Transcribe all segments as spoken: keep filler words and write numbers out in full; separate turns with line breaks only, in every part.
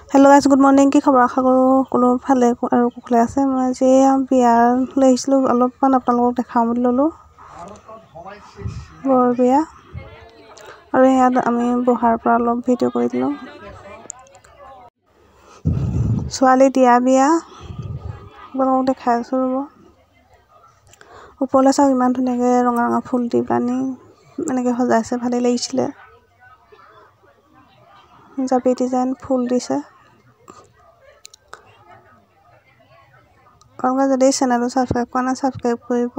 Hello' guys, good morning. কি খবৰ? আশা কৰোঁ সকলো ভালে আৰু কুশলে আছে। মই আজি বিয়ালৈ আহিছিলোঁ, অলপমান আপোনালোকক দেখাওঁ বুলি ল'লোঁ। বৰ বিয়া আৰু ইয়াত আমি বহাৰ পৰা অলপ ভিডিঅ' কৰি দিলোঁ। ছোৱালী দিয়া বিয়া আপোনালোকক দেখাই আছোঁ ৰ'ব। ওপৰলৈ চাওক, ইমান ধুনীয়াকৈ ৰঙা ৰঙা ফুল দি পানি এনেকৈ সজাইছে, ভালেই লাগিছিলে। জাপি ডিজাইন ফুল দিছে। আপোনালোকে যদি চেনেলটো ছাবস্ক্ৰাইব কৰা নাই, ছাবস্ক্ৰাইব কৰিব।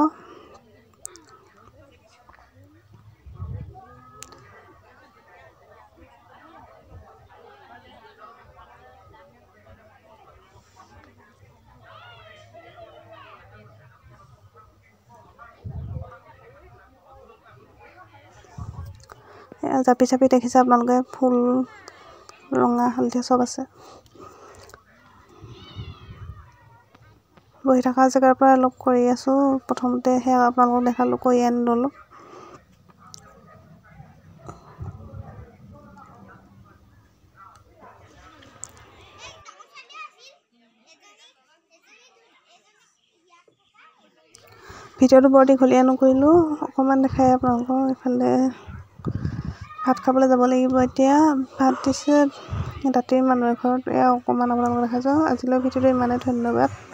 জাপি চাপি দেখিছে আপোনালোকে, ফুল ৰঙা হালধীয়া চব আছে। বহি থকা জেগাৰ পৰা অলপ কৰি আছোঁ। প্ৰথমতে সেয়া আপোনালোকক দেখালোঁ, কৰি আনি ল'লোঁ। ভিডিঅ'টো বৰ দীঘলীয়া নকৰিলোঁ, অকণমান দেখাই আপোনালোকক। এইফালে ভাত খাবলৈ যাব লাগিব এতিয়া। ভাত দিছে দাঁতিৰ মানুহ এঘৰত, এয়া অকণমান আপোনালোকক দেখাইছোঁ। আজিলৈ ভিডিঅ'টো ইমানেই, ধন্যবাদ।